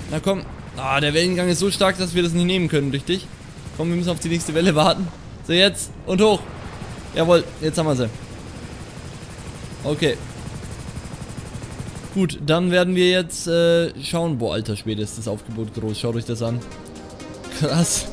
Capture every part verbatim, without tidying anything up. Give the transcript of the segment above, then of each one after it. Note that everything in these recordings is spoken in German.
Na komm. Ah, der Wellengang ist so stark, dass wir das nicht nehmen können, richtig? Komm, wir müssen auf die nächste Welle warten. So, jetzt. Und hoch. Jawohl, jetzt haben wir sie. Okay. Gut, dann werden wir jetzt äh, schauen. Boah, alter Schwede, ist das Aufgebot groß. Schaut euch das an. Krass.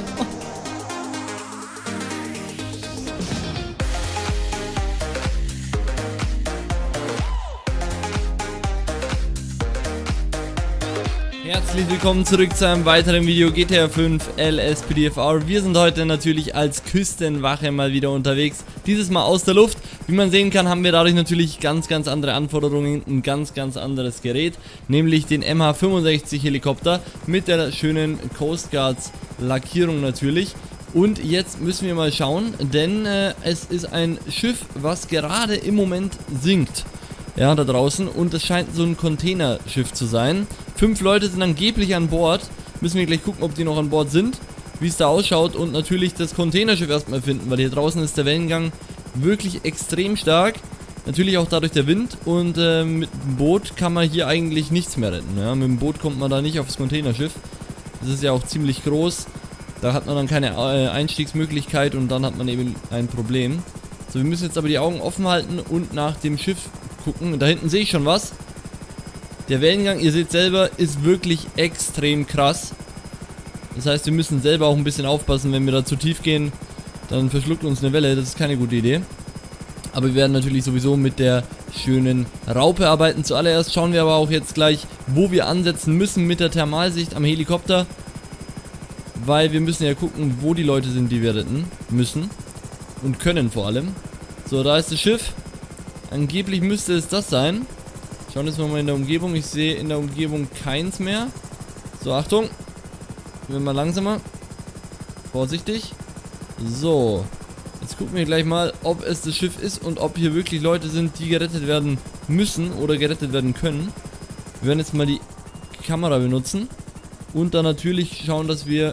Herzlich willkommen zurück zu einem weiteren Video G T A fünf L S P D F R. Wir sind heute natürlich als Küstenwache mal wieder unterwegs. Dieses Mal aus der Luft. Wie man sehen kann, haben wir dadurch natürlich ganz, ganz andere Anforderungen. Ein ganz, ganz anderes Gerät. Nämlich den M H fünfundsechzig Helikopter mit der schönen Coast Guards Lackierung natürlich. Und jetzt müssen wir mal schauen, denn äh, es ist ein Schiff, was gerade im Moment sinkt. Ja, da draußen. Und es scheint so ein Containerschiff zu sein. Fünf Leute sind angeblich an Bord. Müssen wir gleich gucken, ob die noch an Bord sind. Wie es da ausschaut. Und natürlich das Containerschiff erstmal finden. Weil hier draußen ist der Wellengang wirklich extrem stark. Natürlich auch dadurch der Wind. Und äh, mit dem Boot kann man hier eigentlich nichts mehr retten. Ja? Mit dem Boot kommt man da nicht aufs Containerschiff. Das ist ja auch ziemlich groß. Da hat man dann keine äh, Einstiegsmöglichkeit. Und dann hat man eben ein Problem. So, wir müssen jetzt aber die Augen offen halten und nach dem Schiff gucken. Da hinten sehe ich schon was. Der Wellengang, ihr seht selber, ist wirklich extrem krass. Das heißt, wir müssen selber auch ein bisschen aufpassen, wenn wir da zu tief gehen. Dann verschluckt uns eine Welle, das ist keine gute Idee. Aber wir werden natürlich sowieso mit der schönen Raupe arbeiten. Zuallererst schauen wir aber auch jetzt gleich, wo wir ansetzen müssen mit der Thermalsicht am Helikopter. Weil wir müssen ja gucken, wo die Leute sind, die wir retten müssen. Und können vor allem. So, da ist das Schiff. Angeblich müsste es das sein. Schauen wir mal in der Umgebung. Ich sehe in der Umgebung keins mehr. So, Achtung. Wir mal langsamer. Vorsichtig. So. Jetzt gucken wir gleich mal, ob es das Schiff ist und ob hier wirklich Leute sind, die gerettet werden müssen oder gerettet werden können. Wir werden jetzt mal die Kamera benutzen. Und dann natürlich schauen, dass wir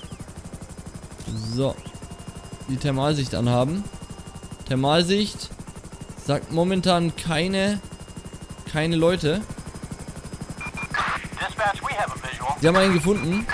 so die Thermalsicht anhaben. Thermalsicht sagt momentan keine keine Leute. Sie haben einen gefunden.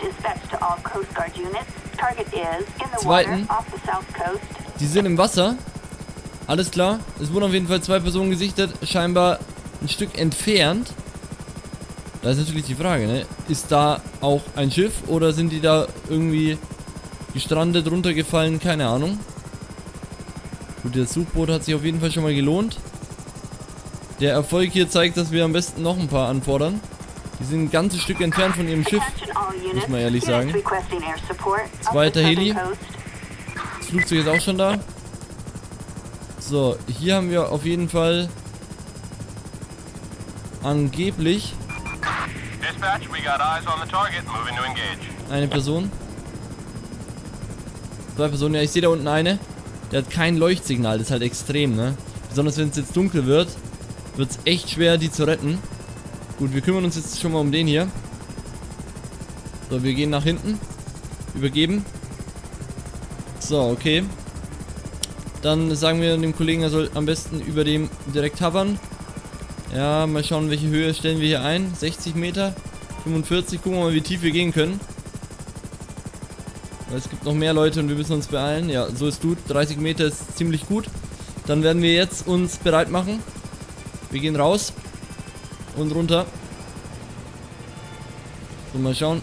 Zweiten. Die sind im Wasser. Alles klar. Es wurden auf jeden Fall zwei Personen gesichtet. Scheinbar ein Stück entfernt. Da ist natürlich die Frage, ne? Ist da auch ein Schiff oder sind die da irgendwie gestrandet, runtergefallen? Keine Ahnung. Gut, das Suchboot hat sich auf jeden Fall schon mal gelohnt. Der Erfolg hier zeigt, dass wir am besten noch ein paar anfordern. Die sind ein ganzes Stück entfernt von ihrem Schiff, muss man ehrlich sagen. Zweiter Heli. Das Flugzeug ist auch schon da. So, hier haben wir auf jeden Fall angeblich eine Person. Zwei Personen, ja, ich sehe da unten eine. Der hat kein Leuchtsignal, das ist halt extrem, ne? Besonders wenn es jetzt dunkel wird, wird es echt schwer, die zu retten. Gut, wir kümmern uns jetzt schon mal um den hier. So, wir gehen nach hinten. Übergeben. So, okay. Dann sagen wir dem Kollegen, er soll am besten über dem direkt hovern. Ja, mal schauen, welche Höhe stellen wir hier ein. sechzig Meter, fünfundvierzig. Gucken wir mal, wie tief wir gehen können. Weil es gibt noch mehr Leute und wir müssen uns beeilen. Ja, so ist gut. dreißig Meter ist ziemlich gut. Dann werden wir jetzt uns bereit machen. Wir gehen raus. Und runter. So, mal schauen.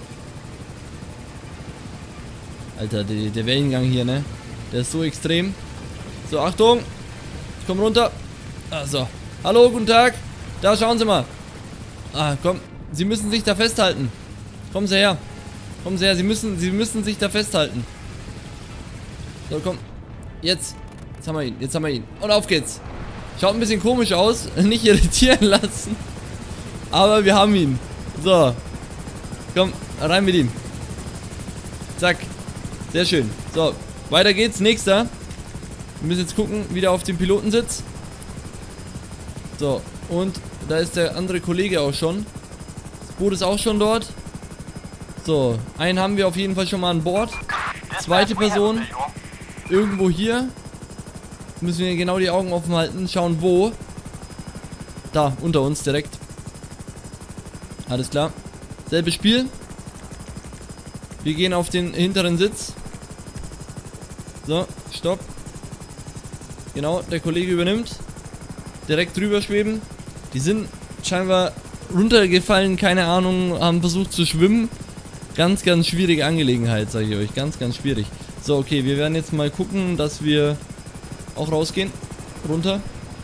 Alter, der, der Wellengang hier, ne? Der ist so extrem. So, Achtung. Ich komm runter. Ah, so. Hallo, guten Tag. Da, schauen Sie mal. Ah, komm. Sie müssen sich da festhalten. Kommen Sie her. Kommen Sie her. Sie müssen, Sie müssen sich da festhalten. So, komm. Jetzt. Jetzt haben wir ihn. Jetzt haben wir ihn. Und auf geht's. Schaut ein bisschen komisch aus. Nicht irritieren lassen. Aber wir haben ihn. So. Komm, rein mit ihm. Zack. Sehr schön. So, weiter geht's. Nächster. Wir müssen jetzt gucken, wie der auf dem Piloten sitzt. So, und da ist der andere Kollege auch schon. Das Boot ist auch schon dort. So, einen haben wir auf jeden Fall schon mal an Bord. Zweite Person. Irgendwo hier. Müssen wir genau die Augen offen halten. Schauen wo. Da, unter uns direkt. Alles klar. Selbes Spiel. Wir gehen auf den hinteren Sitz. So, stopp. Genau, der Kollege übernimmt. Direkt drüber schweben. Die sind scheinbar runtergefallen, keine Ahnung, haben versucht zu schwimmen. Ganz, ganz schwierige Angelegenheit, sage ich euch. Ganz, ganz schwierig. So, okay, wir werden jetzt mal gucken, dass wir auch rausgehen. Runter.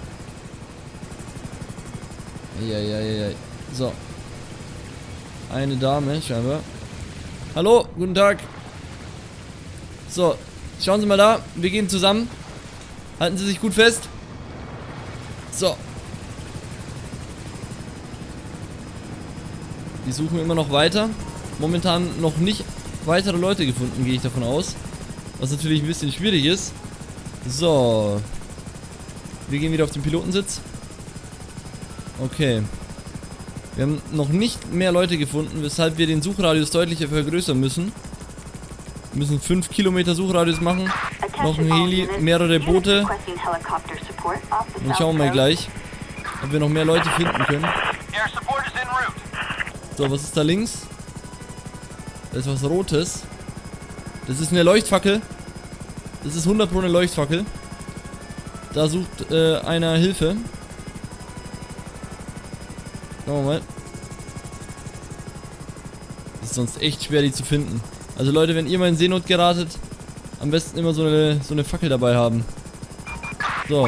Ja, ja, ja, ja. So. Eine Dame, scheinbar. Hallo, guten Tag. So, schauen Sie mal da. Wir gehen zusammen. Halten Sie sich gut fest. So. Die suchen immer noch weiter. Momentan noch nicht weitere Leute gefunden, gehe ich davon aus. Was natürlich ein bisschen schwierig ist. So. Wir gehen wieder auf den Pilotensitz. Okay. Wir haben noch nicht mehr Leute gefunden, weshalb wir den Suchradius deutlich vergrößern müssen. Wir müssen fünf Kilometer Suchradius machen. Noch ein Heli, mehrere Boote. Und schauen wir mal gleich, ob wir noch mehr Leute finden können. So, was ist da links? Da ist was Rotes. Das ist eine Leuchtfackel. Das ist hundert Pro eine Leuchtfackel. Da sucht äh, einer Hilfe. Schauen wir mal. Das ist sonst echt schwer, die zu finden. Also Leute, wenn ihr mal in Seenot geratet, am besten immer so eine, so eine Fackel dabei haben. So.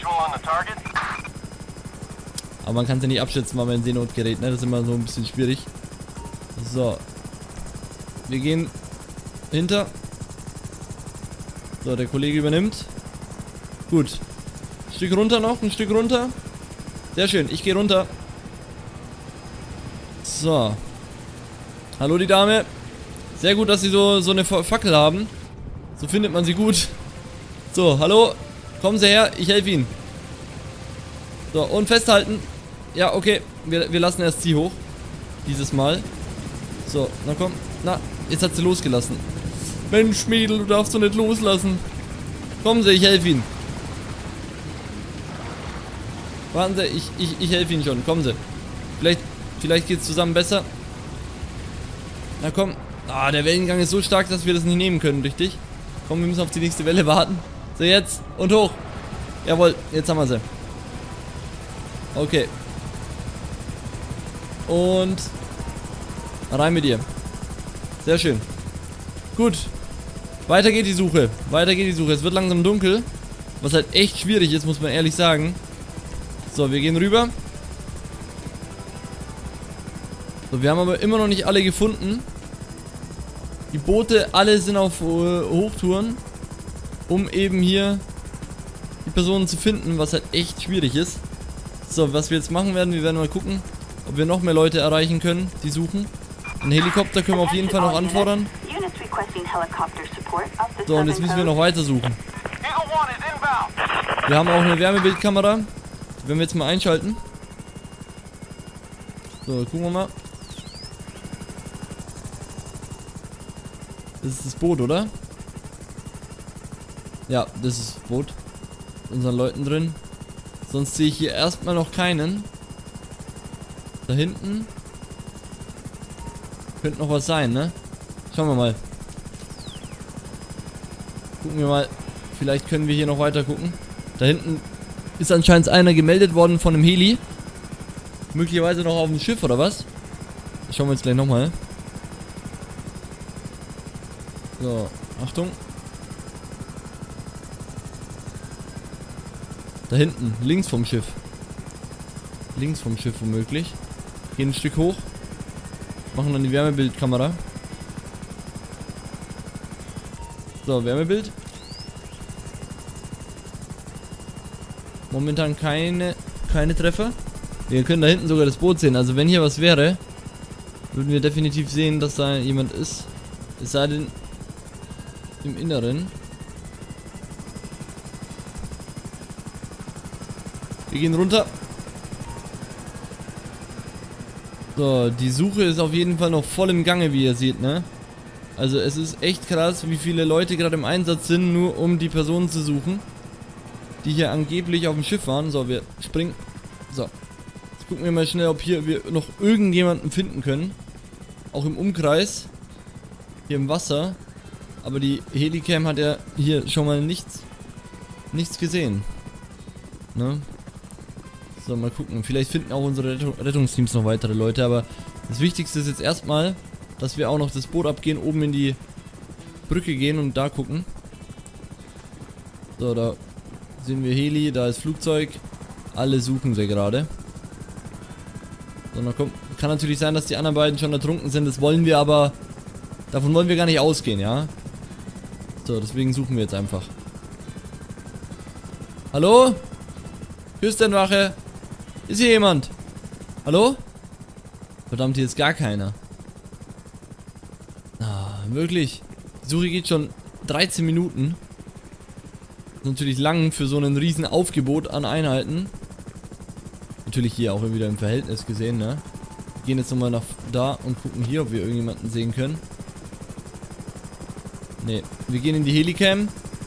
Aber man kann es ja nicht abschätzen, weil man in Seenot gerät, ne? Das ist immer so ein bisschen schwierig. So. Wir gehen hinter. So, der Kollege übernimmt. Gut. Ein Stück runter noch, ein Stück runter. Sehr schön, ich gehe runter. So. Hallo die Dame. Sehr gut, dass Sie so, so eine Fackel haben. So findet man sie gut. So, hallo. Kommen Sie her, ich helfe Ihnen. So, und festhalten. Ja, okay. Wir, wir lassen erst sie hoch. Dieses Mal. So, na komm. Na, jetzt hat sie losgelassen. Mensch, Mädel, du darfst doch nicht loslassen. Kommen Sie, ich helfe Ihnen. Warten Sie, ich, ich, ich helfe Ihnen schon. Kommen Sie. Vielleicht, vielleicht geht es zusammen besser. Na komm. Ah, der Wellengang ist so stark, dass wir das nicht nehmen können durch dich. Komm, wir müssen auf die nächste Welle warten. So, jetzt. Und hoch. Jawohl, jetzt haben wir sie. Okay. Und rein mit ihr. Sehr schön. Gut. Weiter geht die Suche. Weiter geht die Suche. Es wird langsam dunkel. Was halt echt schwierig ist, muss man ehrlich sagen. So, wir gehen rüber. So, wir haben aber immer noch nicht alle gefunden. Die Boote, alle sind auf äh, Hochtouren, um eben hier die Personen zu finden, was halt echt schwierig ist. So, was wir jetzt machen werden, wir werden mal gucken, ob wir noch mehr Leute erreichen können, die suchen. Einen Helikopter können wir auf jeden Fall noch anfordern. So, und jetzt müssen wir noch weiter suchen. Wir haben auch eine Wärmebildkamera. Die werden wir jetzt mal einschalten. So, gucken wir mal. Das ist das Boot, oder? Ja, das ist das Boot. Mit unseren Leuten drin. Sonst sehe ich hier erstmal noch keinen. Da hinten könnte noch was sein, ne? Schauen wir mal. Gucken wir mal. Vielleicht können wir hier noch weiter gucken. Da hinten ist anscheinend einer gemeldet worden von einem Heli. Möglicherweise noch auf dem Schiff, oder was? Das schauen wir jetzt gleich nochmal. So, Achtung. Da hinten, links vom Schiff. Links vom Schiff womöglich. Gehen ein Stück hoch. Machen dann die Wärmebildkamera. So, Wärmebild. Momentan keine, keine Treffer. Wir können da hinten sogar das Boot sehen. Also wenn hier was wäre, würden wir definitiv sehen, dass da jemand ist. Es sei denn, im Inneren. Wir gehen runter. So, die Suche ist auf jeden Fall noch voll im Gange, wie ihr seht, ne? Also es ist echt krass, wie viele Leute gerade im Einsatz sind, nur um die Personen zu suchen, die hier angeblich auf dem Schiff waren. So, wir springen. So. Jetzt gucken wir mal schnell, ob hier wir noch irgendjemanden finden können. Auch im Umkreis. Hier im Wasser. Aber die Helicam hat ja hier schon mal nichts, nichts gesehen. Ne? So, mal gucken. Vielleicht finden auch unsere Rettung, Rettungsteams noch weitere Leute. Aber das Wichtigste ist jetzt erstmal, dass wir auch noch das Boot abgehen, oben in die Brücke gehen und da gucken. So, da sehen wir Heli, da ist Flugzeug. Alle suchen sie gerade. So, dann kommt, kann natürlich sein, dass die anderen beiden schon ertrunken sind. Das wollen wir aber... Davon wollen wir gar nicht ausgehen, ja? So, deswegen suchen wir jetzt einfach. Hallo? Küstenwache? Ist hier jemand? Hallo? Verdammt, hier ist gar keiner. Ah, wirklich? Die Suche geht schon dreizehn Minuten. Das ist natürlich lang für so ein riesen Aufgebot an Einheiten. Natürlich hier auch wieder im Verhältnis gesehen, ne? Wir gehen jetzt nochmal nach da und gucken hier, ob wir irgendjemanden sehen können. Ne, wir gehen in die Helicam.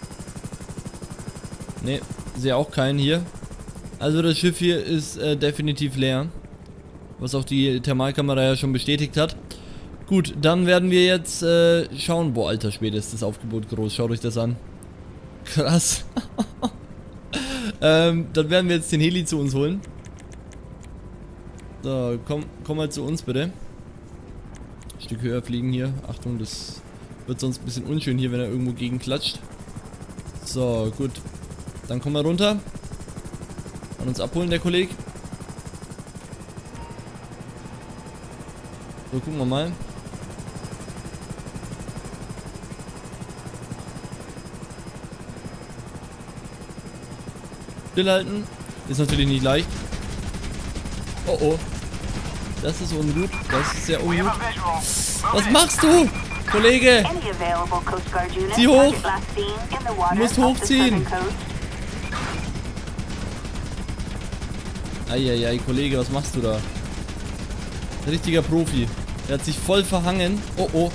Ne, sehe auch keinen hier. Also das Schiff hier ist äh, definitiv leer. Was auch die Thermalkamera ja schon bestätigt hat. Gut, dann werden wir jetzt äh, schauen. Boah, alter Schwede, ist das Aufgebot groß. Schaut euch das an. Krass. ähm, dann werden wir jetzt den Heli zu uns holen. So, komm, komm mal zu uns bitte. Ein Stück höher fliegen hier. Achtung, das wird sonst ein bisschen unschön hier, wenn er irgendwo gegen klatscht. So, gut. Dann kommen wir runter. An uns abholen, der Kollege. So, gucken wir mal. Stillhalten. Ist natürlich nicht leicht. Oh oh. Das ist ungut. Das ist sehr ungut. Was machst du, Kollege? Zieh hoch. Du musst hochziehen. Eieiei, Kollege, was machst du da? Ein richtiger Profi. Der hat sich voll verhangen. Oh oh.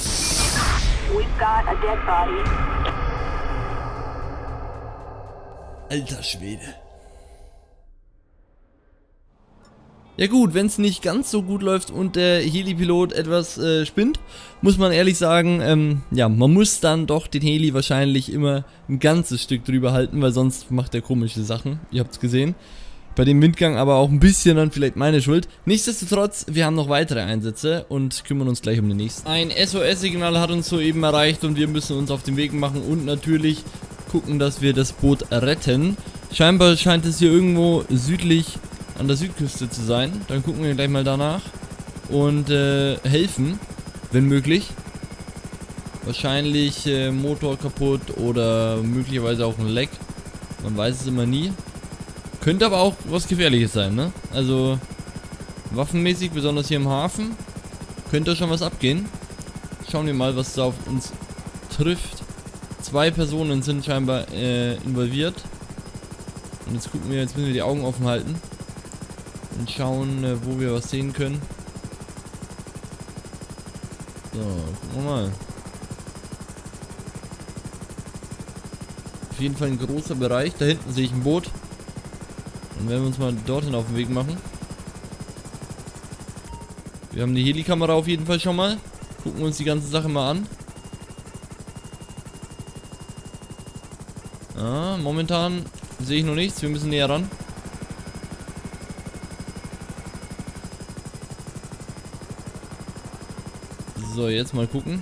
Alter Schwede. Ja gut, wenn es nicht ganz so gut läuft und der Heli-Pilot etwas äh, spinnt, muss man ehrlich sagen, ähm, ja, man muss dann doch den Heli wahrscheinlich immer ein ganzes Stück drüber halten, weil sonst macht er komische Sachen. Ihr habt es gesehen. Bei dem Windgang aber auch ein bisschen dann vielleicht meine Schuld. Nichtsdestotrotz, wir haben noch weitere Einsätze und kümmern uns gleich um den nächsten. Ein S O S-Signal hat uns soeben erreicht und wir müssen uns auf den Weg machen und natürlich gucken, dass wir das Boot retten. Scheinbar scheint es hier irgendwo südlich an der Südküste zu sein. Dann gucken wir gleich mal danach und äh, helfen, wenn möglich. Wahrscheinlich äh, Motor kaputt oder möglicherweise auch ein Leck. Man weiß es immer nie. Könnte aber auch was Gefährliches sein, ne? Also waffenmäßig, besonders hier im Hafen, könnte schon was abgehen. Schauen wir mal, was da auf uns trifft. Zwei Personen sind scheinbar äh, involviert. Und jetzt gucken wir, jetzt müssen wir die Augen offen halten. Und schauen, äh, wo wir was sehen können. So, gucken wir mal. Auf jeden Fall ein großer Bereich. Da hinten sehe ich ein Boot. Dann werden wir uns mal dorthin auf den Weg machen. Wir haben die Helikamera auf jeden Fall schon mal. Gucken uns die ganze Sache mal an. Ah, momentan sehe ich noch nichts. Wir müssen näher ran. So, jetzt mal gucken.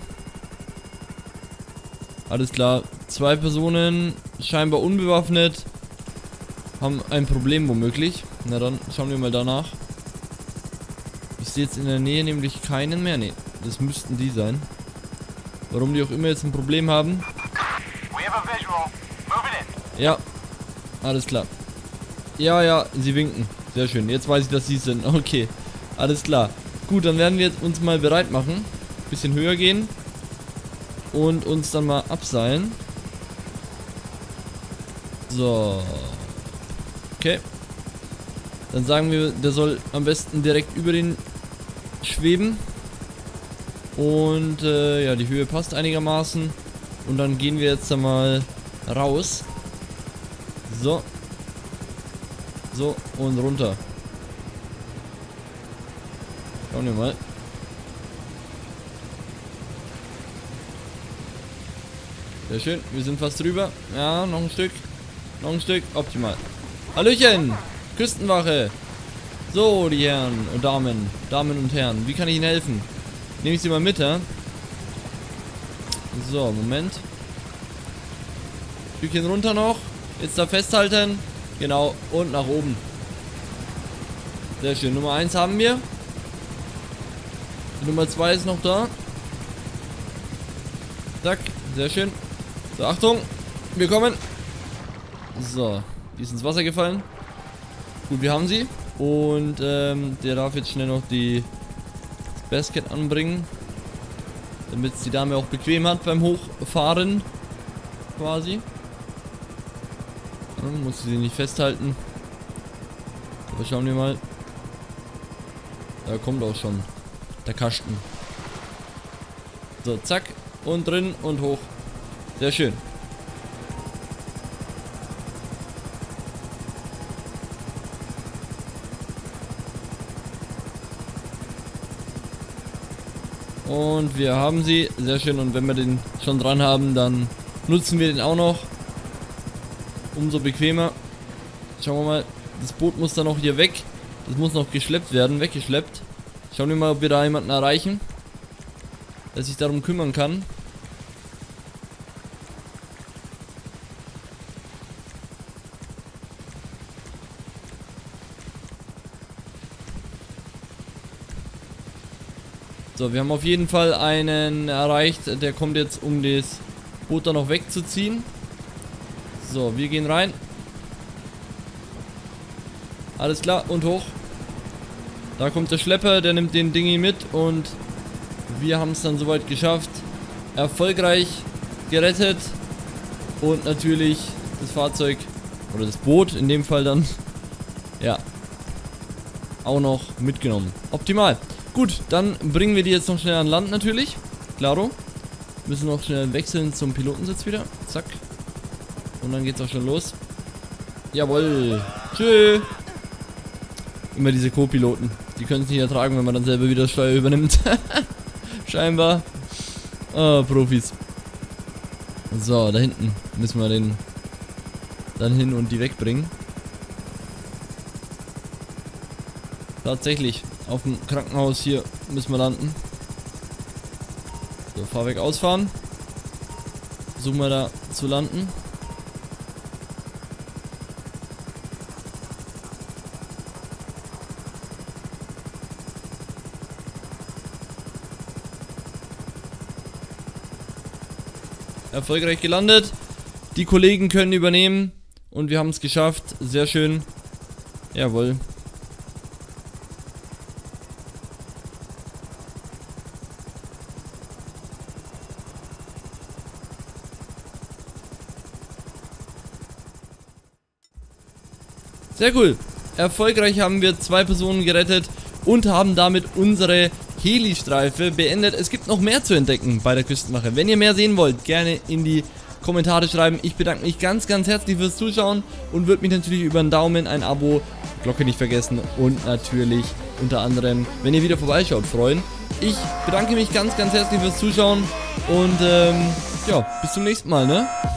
Alles klar. Zwei Personen, scheinbar unbewaffnet, haben ein Problem womöglich. Na dann schauen wir mal danach. Ich sehe jetzt in der Nähe nämlich keinen mehr. Ne, das müssten die sein. Warum die auch immer jetzt ein Problem haben. Ja, alles klar. Ja, ja, sie winken. Sehr schön. Jetzt weiß ich, dass sie es sind. Okay, alles klar. Gut, dann werden wir jetzt uns mal bereit machen. Bisschen höher gehen. Und uns dann mal abseilen. So. Okay. Dann sagen wir, der soll am besten direkt über den schweben. Und äh, ja, die Höhe passt einigermaßen. Und dann gehen wir jetzt einmal raus. So. So, und runter. Schauen wir mal. Sehr schön, wir sind fast drüber. Ja, noch ein Stück. Noch ein Stück, optimal. Hallöchen, Küstenwache. So, die Herren und Damen, Damen und Herren, wie kann ich Ihnen helfen? Nehme ich Sie mal mit, ja? So, Moment. Stückchen runter noch. Jetzt da festhalten. Genau, und nach oben. Sehr schön, Nummer eins haben wir. Die Nummer zwei ist noch da. Zack, sehr schön. So, Achtung, wir kommen. So, die ist ins Wasser gefallen. Gut, wir haben sie. Und ähm, der darf jetzt schnell noch die das Basket anbringen. Damit es die Dame auch bequem hat beim Hochfahren. Quasi. Ja, muss sie nicht festhalten. Aber schauen wir mal. Da kommt auch schon der Kasten. So, zack. Und drin und hoch. Sehr schön. Und wir haben sie. Sehr schön. Und wenn wir den schon dran haben, dann nutzen wir den auch noch. Umso bequemer. Schauen wir mal. Das Boot muss dann noch hier weg. Das muss noch geschleppt werden. Weggeschleppt. Schauen wir mal, ob wir da jemanden erreichen, der sich darum kümmern kann. So, wir haben auf jeden Fall einen erreicht, der kommt jetzt, um das Boot da noch wegzuziehen. So, wir gehen rein. Alles klar, und hoch. Da kommt der Schlepper, der nimmt den Dingi mit und wir haben es dann soweit geschafft. Erfolgreich gerettet und natürlich das Fahrzeug, oder das Boot in dem Fall dann, ja, auch noch mitgenommen. Optimal. Gut, dann bringen wir die jetzt noch schnell an Land natürlich. Klaro. Müssen noch schnell wechseln zum Pilotensitz wieder. Zack. Und dann geht's auch schon los. Jawohl. Tschö. Immer diese Co-Piloten. Die können es nicht ertragen, wenn man dann selber wieder Steuer übernimmt. Scheinbar. Ah, Profis. So, da hinten müssen wir den dann hin und die wegbringen. Tatsächlich. Auf dem Krankenhaus hier müssen wir landen. So, Fahrwerk ausfahren. Versuchen wir da zu landen. Erfolgreich gelandet. Die Kollegen können übernehmen. Und wir haben es geschafft. Sehr schön. Jawohl. Sehr cool. Erfolgreich haben wir zwei Personen gerettet und haben damit unsere Heli-Streife beendet. Es gibt noch mehr zu entdecken bei der Küstenwache. Wenn ihr mehr sehen wollt, gerne in die Kommentare schreiben. Ich bedanke mich ganz, ganz herzlich fürs Zuschauen und würde mich natürlich über einen Daumen, ein Abo, Glocke nicht vergessen und natürlich unter anderem, wenn ihr wieder vorbeischaut, freuen. Ich bedanke mich ganz, ganz herzlich fürs Zuschauen und ähm, ja, bis zum nächsten Mal, ne?